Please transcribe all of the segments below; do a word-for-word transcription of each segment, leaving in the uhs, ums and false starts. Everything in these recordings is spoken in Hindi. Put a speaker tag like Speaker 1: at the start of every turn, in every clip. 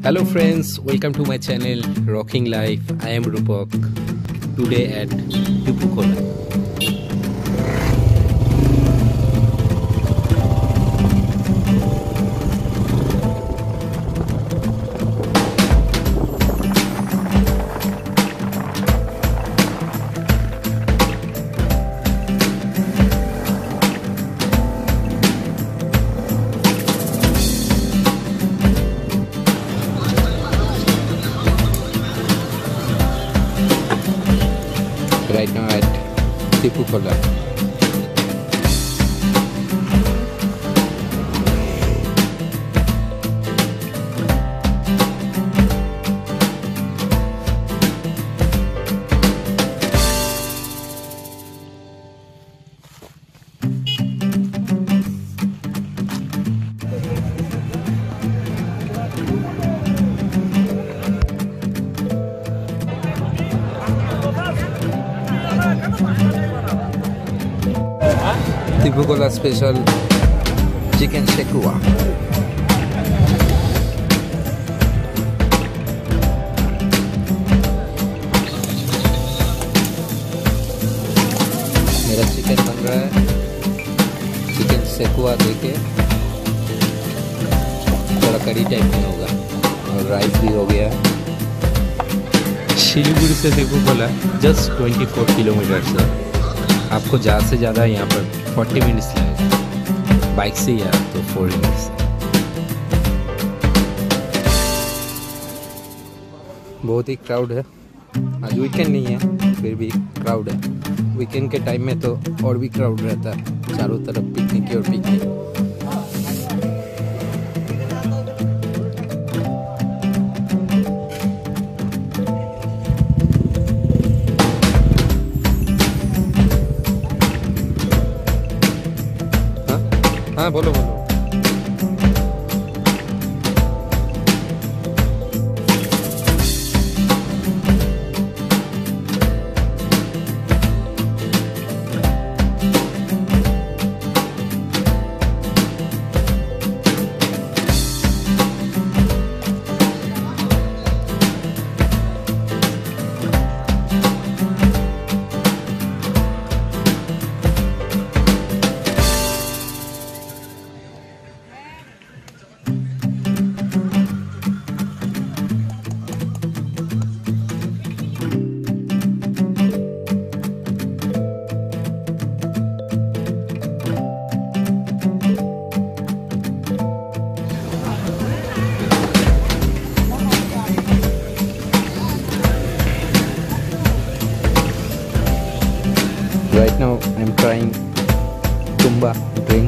Speaker 1: Hello friends, welcome to my channel Rocking Life. I am Rupak. Today at Tipukola. Right now at Tipukola. Tipukola special chicken shekua. मेरा चिकन बन रहा है, चिकन शेकुआ देके थोड़ा करी टाइप में होगा और राइस भी हो गया। शिलीगुड़ी से तिपुकोला जस्ट चौबीस किलोमीटर है। आपको ज़्यादा से ज़्यादा यहाँ पर चालीस मिनट्स लगेगा, बाइक से या तो फोर मिनट्स। बहुत ही क्राउड है, आज वीकेंड नहीं है फिर भी क्राउड है। वीकेंड के टाइम में तो और भी क्राउड रहता है, चारों तरफ पिकनिक और पिकनिक। हाँ बोलो बोलो। Right now I'm trying tumba drink.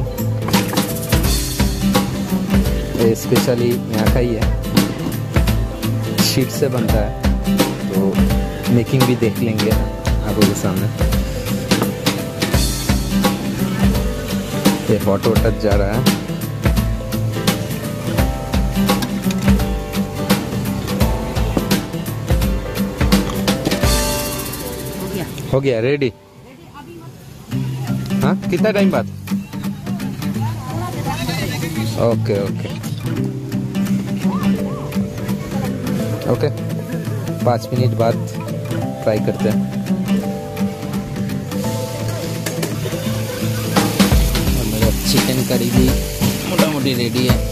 Speaker 1: ये स्पेशली यहाँ का ही है, शीट से बनता है, तो मेकिंग भी देख लेंगे आपको के सामने। ये हॉट वाटर जा रहा है। हो गया रेडी। हाँ कितना टाइम बाद? ओके ओके ओके पाँच मिनट बाद ट्राई करते हैं। और मेरा चिकन करी भी मोटा मोटी रेडी है।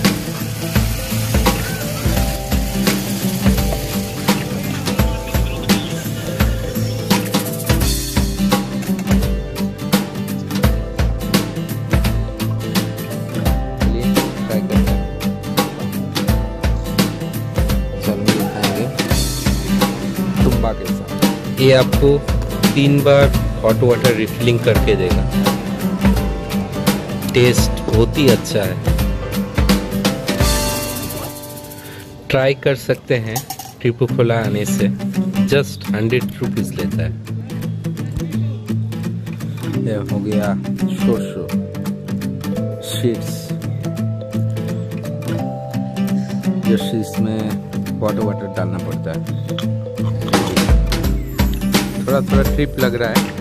Speaker 1: ये आपको तीन बार हॉट वाटर रिफिलिंग करके देगा। टेस्ट बहुत ही अच्छा है, ट्राई कर सकते हैं। तिपुकोला आने से जस्ट हंड्रेड रुपीज लेता है। ये हो गया शोशो शीट्स, जो शीट्स में वाटर वाटर डालना पड़ता है। थोड़ा थोड़ा ट्रिप लग रहा है।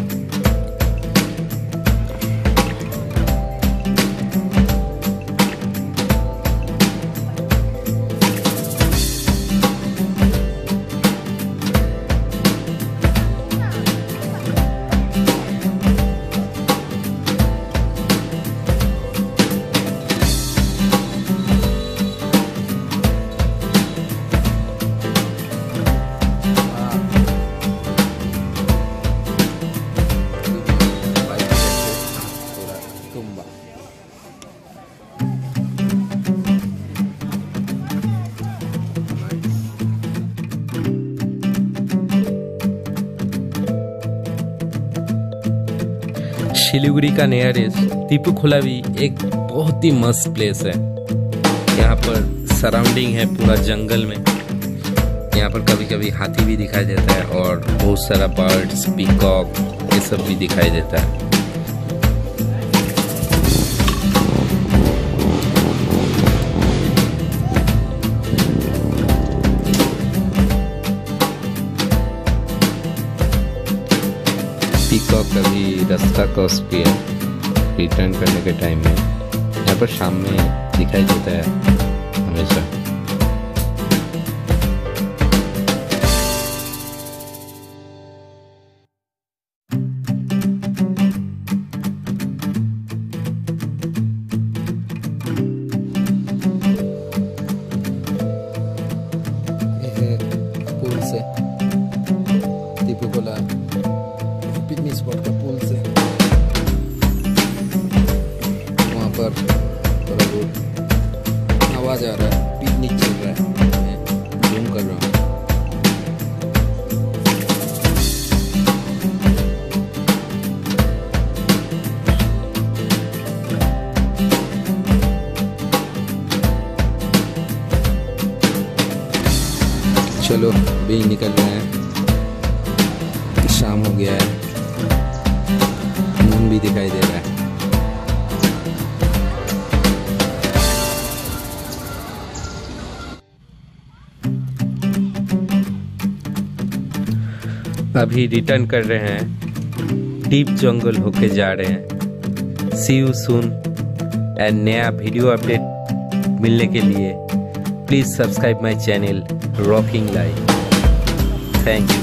Speaker 1: शिलीगुड़ी का नियरेस्ट टीपूखोला भी एक बहुत ही मस्त प्लेस है। यहाँ पर सराउंडिंग है पूरा जंगल में। यहाँ पर कभी कभी हाथी भी दिखाई देता है और बहुत सारा बर्ड्स, पीकॉक ये सब भी दिखाई देता है। पीकॉक का भी रास्ता क्रॉस किया रिटर्न करने के टाइम में। यहाँ पर शाम में दिखाई देता है हमेशा। ये पुल से टीपूखोला पिकनिक स्पॉट का पुल से वहाँ पर थोड़ा बहुत आवाज़ आ रहा है, पिकनिक चल रहा है, मैं जूम कर रहा हूँ। चलो अभी निकल रहे हैं, शाम हो गया है, मून भी दिखाई दे रहा है। अभी रिटर्न कर रहे हैं, डीप जंगल होके जा रहे हैं। सी यू सून एंड नया वीडियो अपडेट मिलने के लिए please subscribe my channel rocking life. Thank you.